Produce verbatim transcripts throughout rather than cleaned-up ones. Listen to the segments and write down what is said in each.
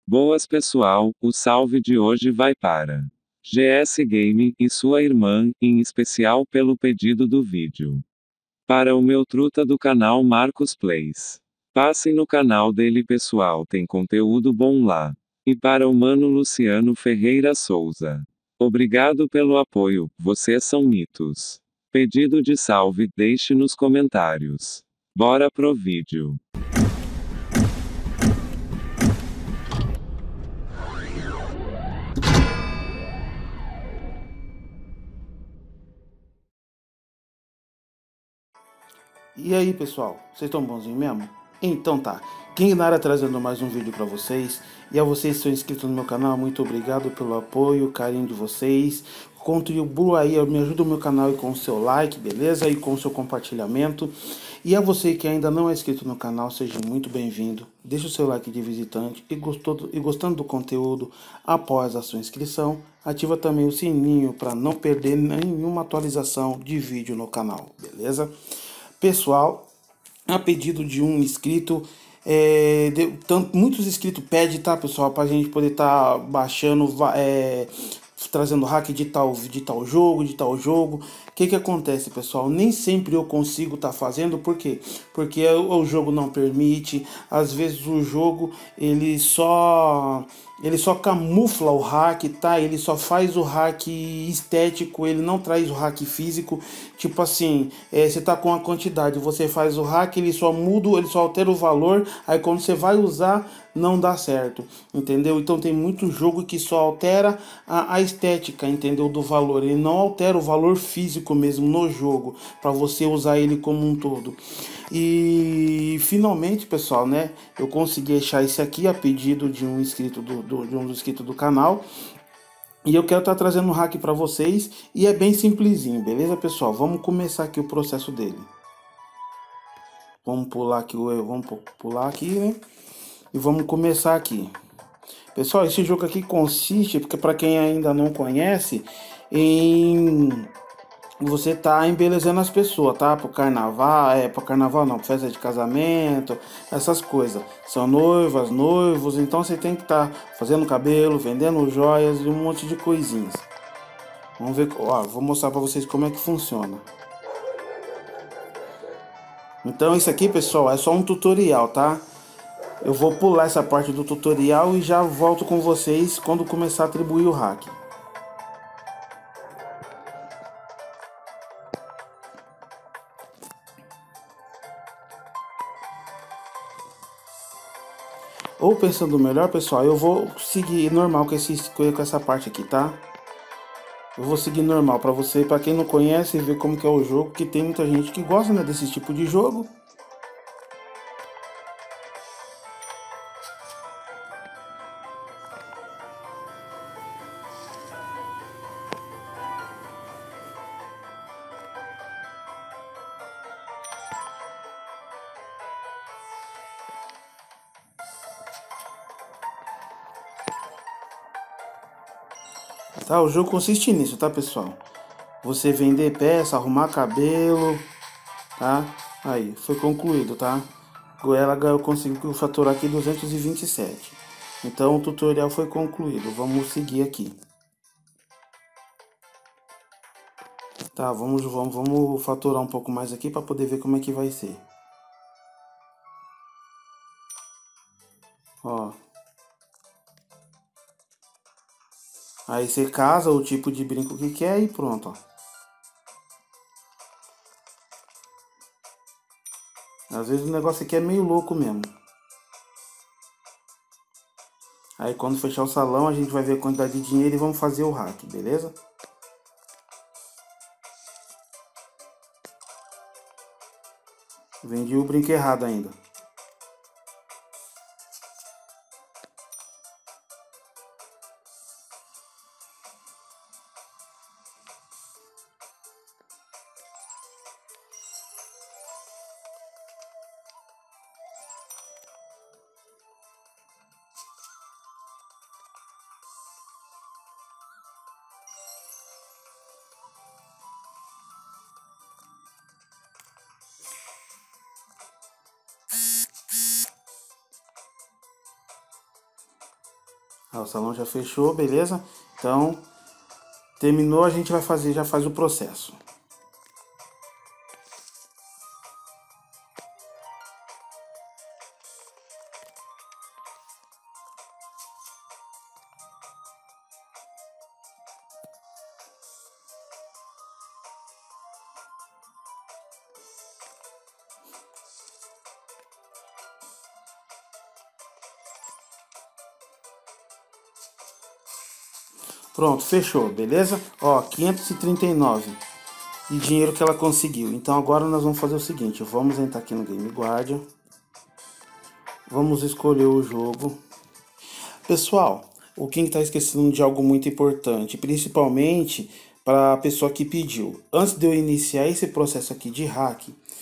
Boas pessoal, o salve de hoje vai para G S Game e sua irmã, em especial pelo pedido do vídeo. Para o meu truta do canal Marcos Plays. Passem no canal dele pessoal, tem conteúdo bom lá. E para o mano Luciano Ferreira Souza. Obrigado pelo apoio, vocês são mitos. Pedido de salve, deixe nos comentários. Bora pro vídeo. E aí pessoal, vocês estão bonzinhos mesmo? Então tá, King Nara trazendo mais um vídeo pra vocês. E a vocês que são inscritos no meu canal, muito obrigado pelo apoio, carinho de vocês. Contribua aí, me ajuda o meu canal com o seu like, beleza? E com o seu compartilhamento. E a você que ainda não é inscrito no canal, seja muito bem-vindo. Deixa o seu like de visitante e, gostou do, e gostando do conteúdo, após a sua inscrição, ativa também o sininho para não perder nenhuma atualização de vídeo no canal, beleza? Pessoal, a pedido de um inscrito, é, de, tanto, muitos inscritos pedem, tá pessoal, para a gente poder estar tá baixando, é, trazendo hack de tal, de tal jogo, de tal jogo. O que que acontece, pessoal? Nem sempre eu consigo estar tá fazendo, por quê? Porque o, o jogo não permite, às vezes o jogo ele só ele só camufla o hack, tá? Ele só faz o hack estético, ele não traz o hack físico. Tipo assim, é, você tá com a quantidade, você faz o hack, ele só muda, ele só altera o valor, aí quando você vai usar, não dá certo, entendeu? Então tem muito jogo que só altera a, a estética, entendeu? Do valor, ele não altera o valor físico mesmo no jogo, para você usar ele como um todo. E finalmente, pessoal, né? Eu consegui achar esse aqui a pedido de um inscrito do, do, de um inscrito do canal. E eu quero estar tá trazendo um hack para vocês. E é bem simplesinho, beleza, pessoal? Vamos começar aqui o processo dele. Vamos pular aqui, vamos pular aqui, né? E vamos começar aqui. Pessoal, esse jogo aqui consiste, porque para quem ainda não conhece, em você tá embelezando as pessoas, tá? Pro carnaval, é, pro carnaval não, festa de casamento, essas coisas. São noivas, noivos, então você tem que estar tá fazendo cabelo, vendendo joias e um monte de coisinhas. Vamos ver, ó, vou mostrar para vocês como é que funciona. Então isso aqui, pessoal, é só um tutorial, tá? Eu vou pular essa parte do tutorial e já volto com vocês quando começar a atribuir o hack. Ou pensando melhor, pessoal, eu vou seguir normal com, esse, com essa parte aqui, tá? Eu vou seguir normal para você, para quem não conhece, ver como que é o jogo, que tem muita gente que gosta, né, desse tipo de jogo. Tá, o jogo consiste nisso, tá, pessoal? Você vender peça, arrumar cabelo, tá? Aí, foi concluído, tá? Ela conseguiu faturar aqui duzentos e vinte e sete. Então o tutorial foi concluído. Vamos seguir aqui. Tá, vamos, vamos, vamos faturar um pouco mais aqui para poder ver como é que vai ser. Ó. Aí você casa o tipo de brinco que quer e pronto, ó. Às vezes o negócio aqui é meio louco mesmo. Aí quando fechar o salão a gente vai ver a quantidade de dinheiro e vamos fazer o hack, beleza? Vendi o brinco errado ainda. Ah, o salão já fechou, beleza? Então, terminou, a gente vai fazer, já faz o processo. Pronto, fechou, beleza? Ó, quinhentos e trinta e nove de dinheiro que ela conseguiu. Então agora nós vamos fazer o seguinte, vamos entrar aqui no Game Guardian. Vamos escolher o jogo. Pessoal, o King está esquecendo de algo muito importante, principalmente para a pessoa que pediu. Antes de eu iniciar esse processo aqui de hack,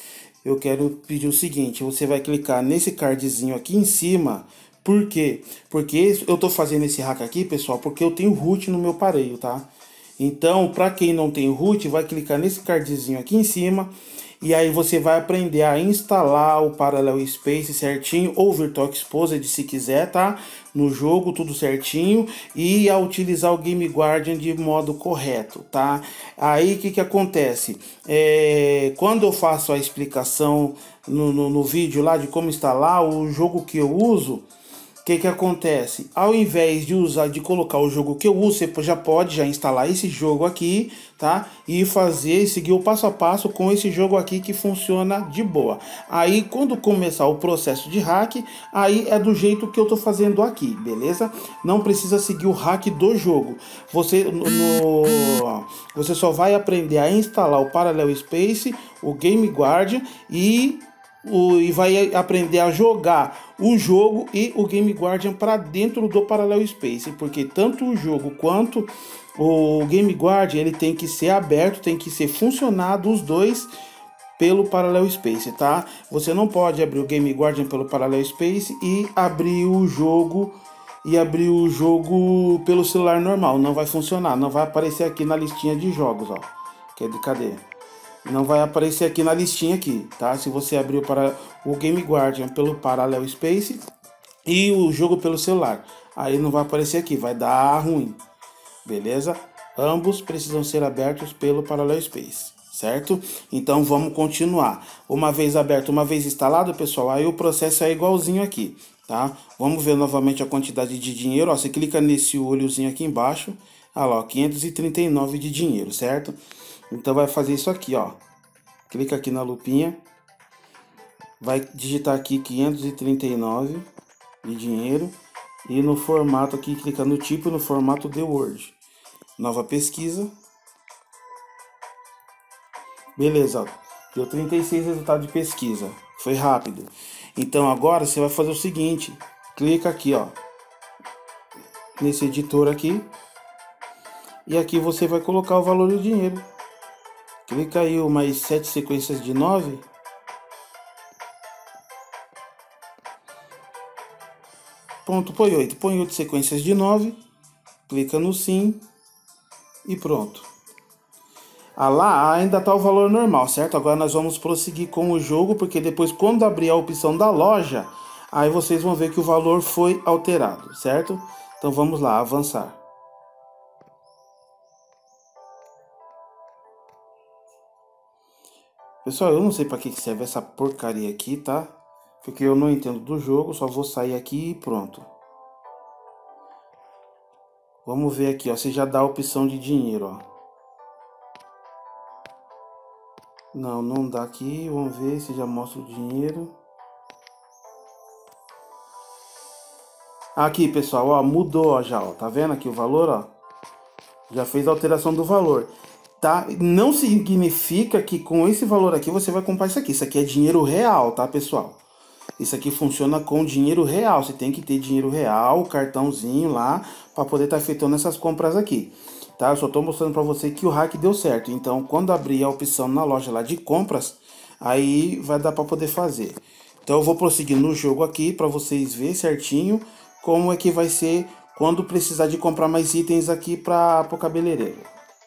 eu quero pedir o seguinte, você vai clicar nesse cardzinho aqui em cima. Por quê? Porque eu tô fazendo esse hack aqui, pessoal, porque eu tenho root no meu pareio, tá? Então, para quem não tem root, vai clicar nesse cardzinho aqui em cima e aí você vai aprender a instalar o Parallel Space certinho, ou Virtual Exposed se quiser, tá? No jogo, tudo certinho, e a utilizar o Game Guardian de modo correto, tá? Aí o que que acontece? É, quando eu faço a explicação no, no, no vídeo lá de como instalar o jogo que eu uso, o que que acontece? Ao invés de usar, de colocar o jogo que eu uso, você já pode já instalar esse jogo aqui, tá? E fazer, seguir o passo a passo com esse jogo aqui que funciona de boa. Aí, quando começar o processo de hack, aí é do jeito que eu tô fazendo aqui, beleza? Não precisa seguir o hack do jogo. Você, no, no, você só vai aprender a instalar o Parallel Space, o Game Guardian e O, e vai aprender a jogar o jogo e o Game Guardian para dentro do Parallel Space, porque tanto o jogo quanto o Game Guardian ele tem que ser aberto, tem que ser funcionado os dois pelo Parallel Space, tá? Você não pode abrir o Game Guardian pelo Parallel Space e abrir o jogo e abrir o jogo pelo celular normal, não vai funcionar, não vai aparecer aqui na listinha de jogos, ó. Que é de cadê? Não vai aparecer aqui na listinha aqui, tá? Se você abrir o, para, o Game Guardian pelo Parallel Space e o jogo pelo celular, aí não vai aparecer aqui, vai dar ruim, beleza? Ambos precisam ser abertos pelo Parallel Space, certo? Então vamos continuar. Uma vez aberto, uma vez instalado, pessoal, aí o processo é igualzinho aqui, tá? Vamos ver novamente a quantidade de dinheiro, ó, você clica nesse olhozinho aqui embaixo, olha lá, ó, quinhentos e trinta e nove de dinheiro, certo? Então vai fazer isso aqui, ó. Clica aqui na lupinha. Vai digitar aqui quinhentos e trinta e nove de dinheiro. E no formato aqui, clica no tipo no formato de Word. Nova pesquisa. Beleza, ó. Deu trinta e seis resultados de pesquisa. Foi rápido. Então agora você vai fazer o seguinte. Clica aqui, ó. Nesse editor aqui. E aqui você vai colocar o valor do dinheiro. Clica aí o mais sete sequências de nove. Pronto, põe oito. Põe oito sequências de nove. Clica no sim. E pronto. Ah, lá ainda está o valor normal, certo? Agora nós vamos prosseguir com o jogo, porque depois quando abrir a opção da loja, aí vocês vão ver que o valor foi alterado, certo? Então vamos lá, avançar. Pessoal, eu não sei para que serve essa porcaria aqui, tá? Porque eu não entendo do jogo, só vou sair aqui e pronto. Vamos ver aqui, ó, você já dá a opção de dinheiro, ó. Não, não dá aqui, vamos ver se já mostra o dinheiro. Aqui, pessoal, ó, mudou ó, já, ó, tá vendo aqui o valor, ó? Já fez a alteração do valor. Tá? Não significa que com esse valor aqui você vai comprar isso aqui. Isso aqui é dinheiro real, tá, pessoal? Isso aqui funciona com dinheiro real. Você tem que ter dinheiro real, cartãozinho lá, para poder estar tá efetuando essas compras aqui. Tá? Eu só estou mostrando para você que o hack deu certo. Então, quando abrir a opção na loja lá de compras, aí vai dar para poder fazer. Então, eu vou prosseguir no jogo aqui para vocês verem certinho como é que vai ser quando precisar de comprar mais itens aqui para o cabeleireiro.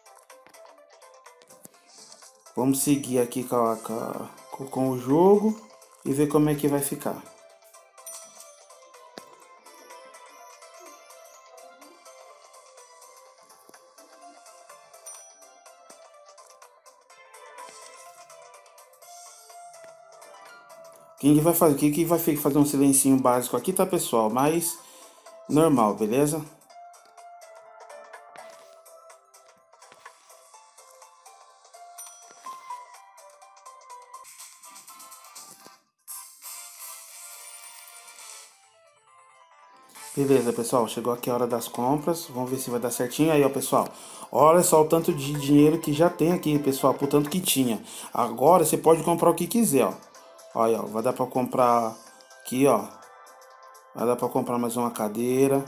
Vamos seguir aqui com, a, com, com o jogo e ver como é que vai ficar. King vai fazer, King vai fazer um silencinho básico aqui, tá, pessoal? Mas normal, beleza? Beleza, pessoal, chegou aqui a hora das compras, vamos ver se vai dar certinho. Aí, ó, pessoal, olha só o tanto de dinheiro que já tem aqui, pessoal, por tanto que tinha. Agora você pode comprar o que quiser, ó. Olha, ó, vai dar pra comprar aqui, ó. Vai dar pra comprar mais uma cadeira.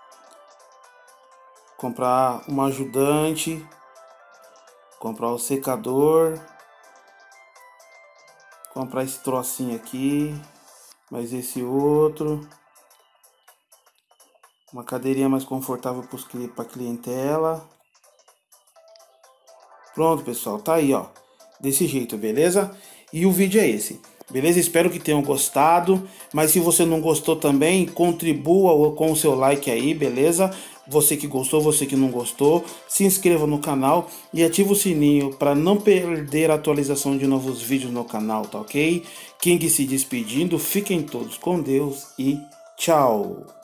Comprar uma ajudante. Comprar o secador. Comprar esse trocinho aqui. Mais esse outro. Uma cadeirinha mais confortável para a clientela. Pronto, pessoal, tá aí, ó. Desse jeito, beleza? E o vídeo é esse. Beleza? Espero que tenham gostado. Mas se você não gostou também, contribua com o seu like aí, beleza? Você que gostou, você que não gostou, se inscreva no canal e ative o sininho para não perder a atualização de novos vídeos no canal, tá ok? King se despedindo, fiquem todos com Deus e tchau!